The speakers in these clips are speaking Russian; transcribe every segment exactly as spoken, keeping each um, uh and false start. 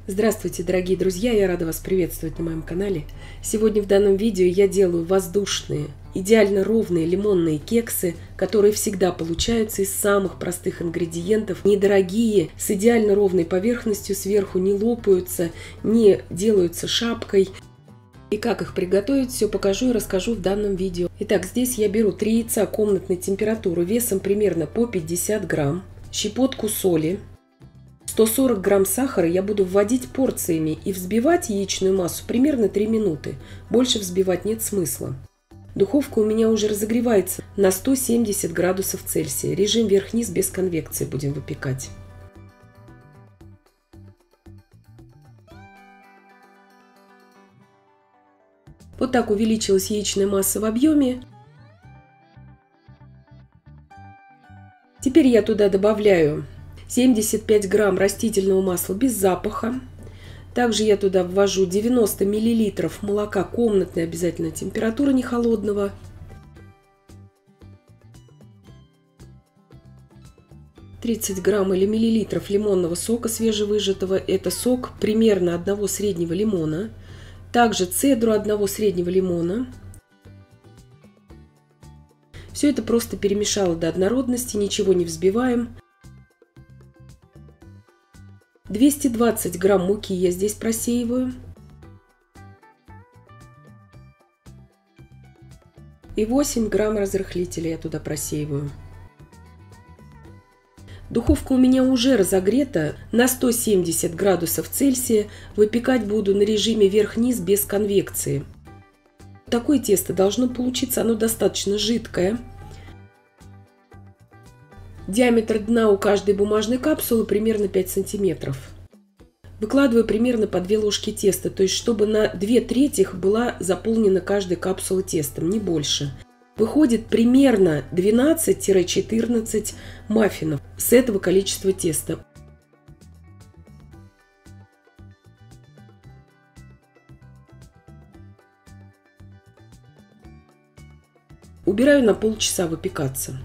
Здравствуйте, дорогие друзья! Я рада вас приветствовать на моем канале. Сегодня в данном видео я делаю воздушные, идеально ровные лимонные кексы, которые всегда получаются из самых простых ингредиентов, недорогие, с идеально ровной поверхностью, сверху не лопаются, не делаются шапкой. И как их приготовить, все покажу и расскажу в данном видео. Итак, здесь я беру три яйца комнатной температуры весом примерно по пятьдесят грамм, щепотку соли, сто сорок грамм сахара я буду вводить порциями и взбивать яичную массу примерно три минуты. Больше взбивать нет смысла. Духовка у меня уже разогревается на сто семьдесят градусов Цельсия. Режим вверх-вниз без конвекции будем выпекать. Вот так увеличилась яичная масса в объеме. Теперь я туда добавляю семьдесят пять грамм растительного масла без запаха. Также я туда ввожу девяносто миллилитров молока комнатной обязательно температуры, не холодного. тридцать грамм или миллилитров лимонного сока свежевыжатого. Это сок примерно одного среднего лимона. Также цедру одного среднего лимона. Все это просто перемешала до однородности, ничего не взбиваем. двести двадцать грамм муки я здесь просеиваю. И восемь грамм разрыхлителя я туда просеиваю. Духовка у меня уже разогрета на сто семьдесят градусов Цельсия. Выпекать буду на режиме вверх-вниз без конвекции. Такое тесто должно получиться, оно достаточно жидкое. Диаметр дна у каждой бумажной капсулы примерно пять сантиметров. Выкладываю примерно по две ложки теста, то есть чтобы на две трети была заполнена каждая капсула тестом, не больше. Выходит примерно двенадцать-четырнадцать маффинов с этого количества теста. Убираю на полчаса выпекаться.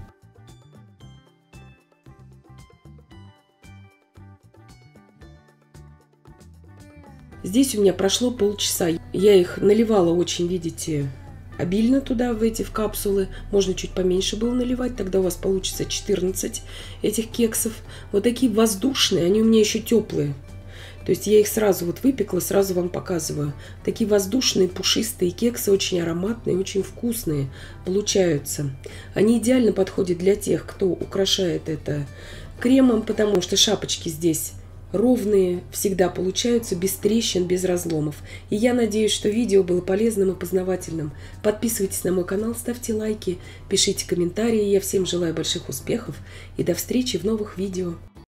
Здесь у меня прошло полчаса. Я их наливала очень, видите, обильно туда, в эти в капсулы. Можно чуть поменьше было наливать, тогда у вас получится четырнадцать этих кексов. Вот такие воздушные, они у меня еще теплые. То есть я их сразу вот выпекла, сразу вам показываю. Такие воздушные, пушистые кексы, очень ароматные, очень вкусные получаются. Они идеально подходят для тех, кто украшает это кремом, потому что шапочки здесь ровные, всегда получаются, без трещин, без разломов. И я надеюсь, что видео было полезным и познавательным. Подписывайтесь на мой канал, ставьте лайки, пишите комментарии. Я всем желаю больших успехов и до встречи в новых видео.